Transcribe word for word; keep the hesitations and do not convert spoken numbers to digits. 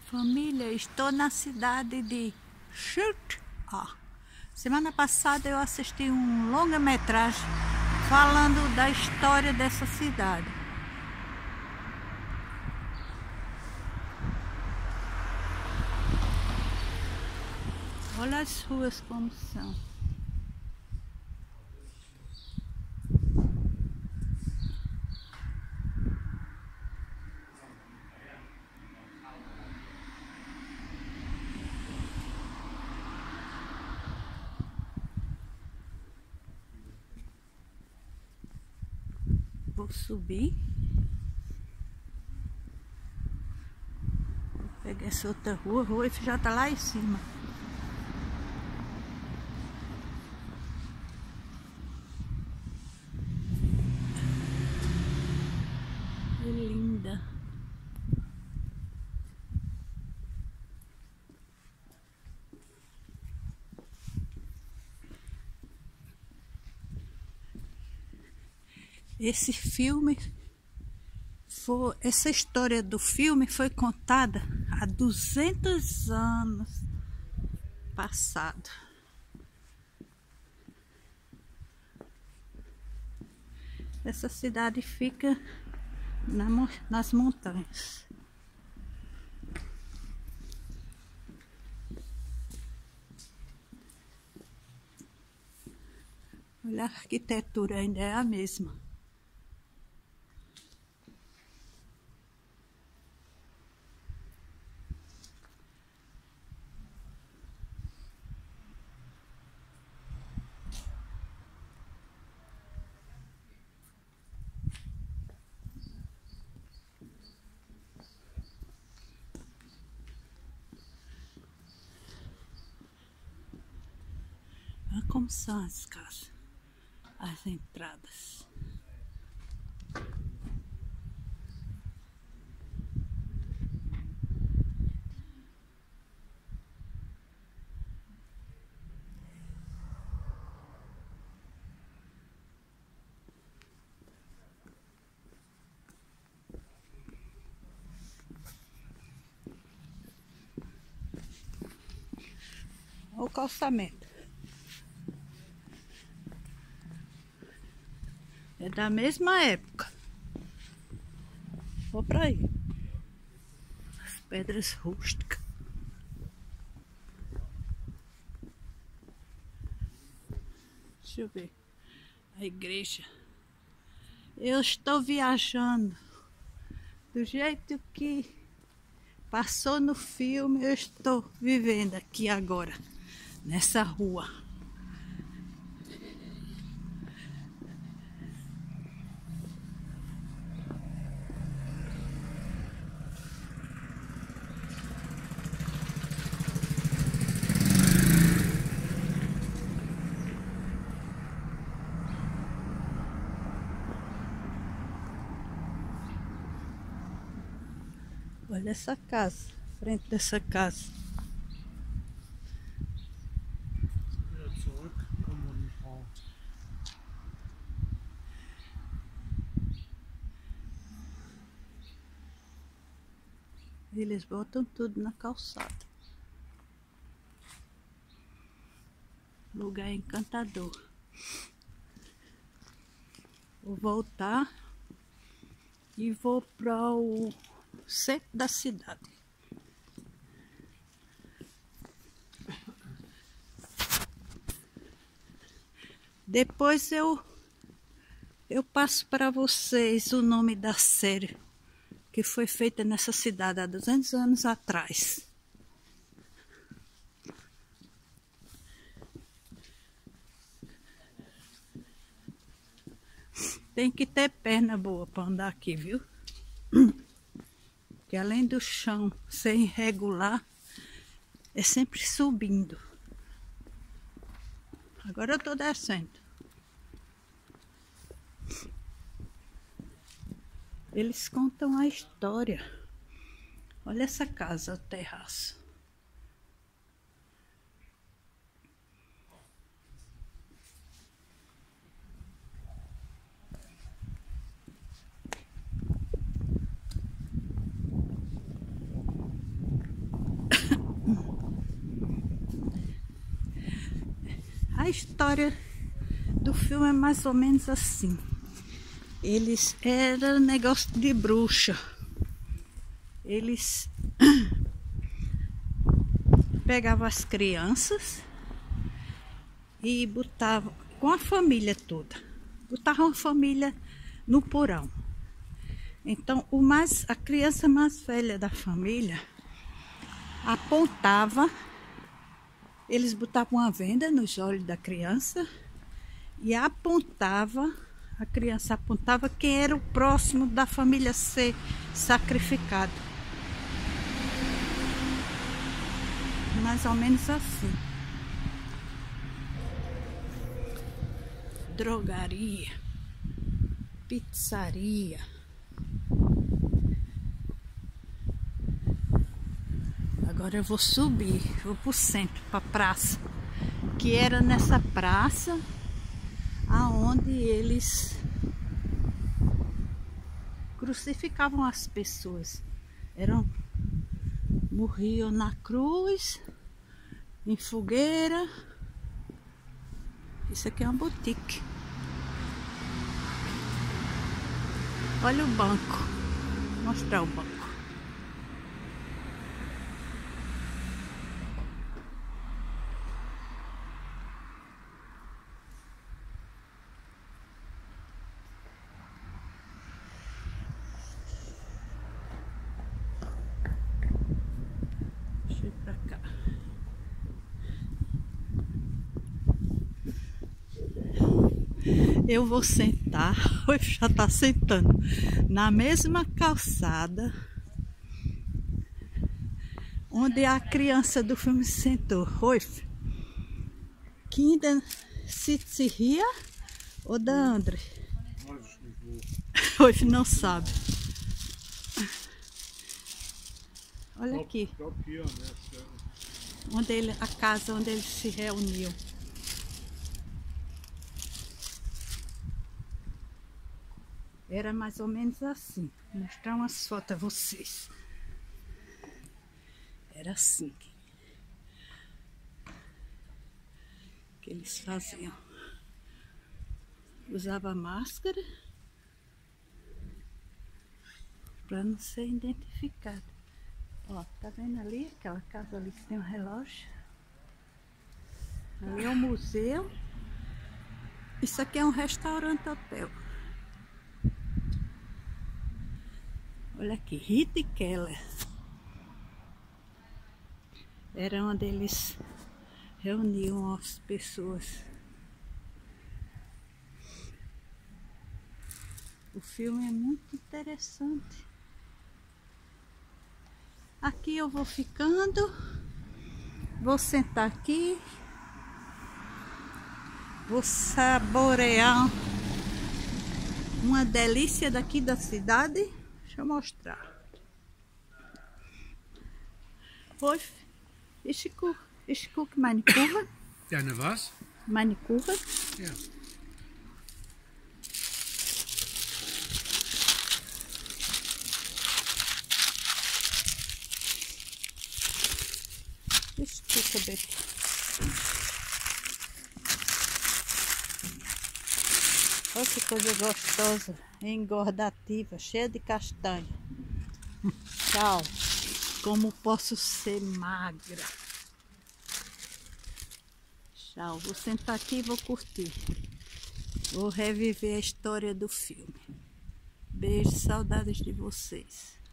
Família, estou na cidade de Chute. Ah, semana passada eu assisti um longa-metragem falando da história dessa cidade. Olha as ruas como são. Vou subir. Vou pegar essa outra rua. A rua já tá lá em cima. Que linda. Esse filme foi, essa história do filme foi contada há duzentos anos passado. Essa cidade fica na, nas montanhas. Olha, a arquitetura ainda é a mesma. Olha como são as casas, as entradas. Olha o calçamento. É da mesma época. Vou pra aí. As pedras rústicas. Deixa eu ver. A igreja. Eu estou viajando. Do jeito que passou no filme, eu estou vivendo aqui agora. Nessa rua. Olha essa casa, frente dessa casa. Eles botam tudo na calçada. Lugar encantador. Vou voltar e vou para o centro da cidade. Depois eu eu passo para vocês o nome da série que foi feita nessa cidade há duzentos anos atrás. Tem que ter perna boa para andar aqui, viu? Que além do chão ser irregular, é sempre subindo. Agora eu tô descendo. Eles contam a história. Olha essa casa, o terraço. A história do filme é mais ou menos assim. Eles eram negócio de bruxa. Eles pegavam as crianças e botavam com a família toda. Botavam a família no porão. Então, o mais, a criança mais velha da família apontava, eles botavam uma venda nos olhos da criança e apontava, a criança apontava quem era o próximo da família ser sacrificado. Mais ou menos assim. Drogaria, pizzaria. Agora eu vou subir, vou pro centro, pra praça. Que era nessa praça aonde eles crucificavam as pessoas. Eram, morriam na cruz, em fogueira. Isso aqui é uma boutique. Olha o banco. Vou mostrar o banco. Deixa eu ir pra cá. Eu vou sentar, o já tá sentando na mesma calçada onde a criança do filme sentou. Roif, que ainda se, se ria ou da André? Roif não sabe. Olha aqui, onde ele, a casa onde eles se reuniam. Era mais ou menos assim. Vou mostrar umas fotos a vocês. Era assim que eles faziam. Usava máscara para não ser identificado. Ó, tá vendo ali? Aquela casa ali que tem um relógio. Ali é um museu. Isso aqui é um restaurante hotel. Olha aqui, Rita e Keller. Era onde eles reuniam as pessoas. O filme é muito interessante. Aqui eu vou ficando. Vou sentar aqui. Vou saborear uma delícia daqui da cidade. Deixa eu mostrar. Oi, ich guck, ich guck meine Kurve. Deine was? Meine Kurve. Ja. Ich gucke bitte. Olha que coisa gostosa, engordativa, cheia de castanha. Tchau. Como posso ser magra. Tchau. Vou sentar aqui e vou curtir. Vou reviver a história do filme. Beijo, saudades de vocês.